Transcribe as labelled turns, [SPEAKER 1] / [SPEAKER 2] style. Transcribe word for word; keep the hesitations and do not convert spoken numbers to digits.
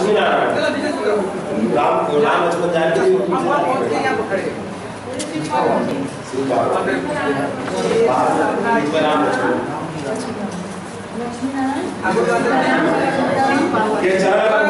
[SPEAKER 1] लक्ष्मी नारायण राम राम लक्ष्मण जानकी जी राम लक्ष्मण ये चरण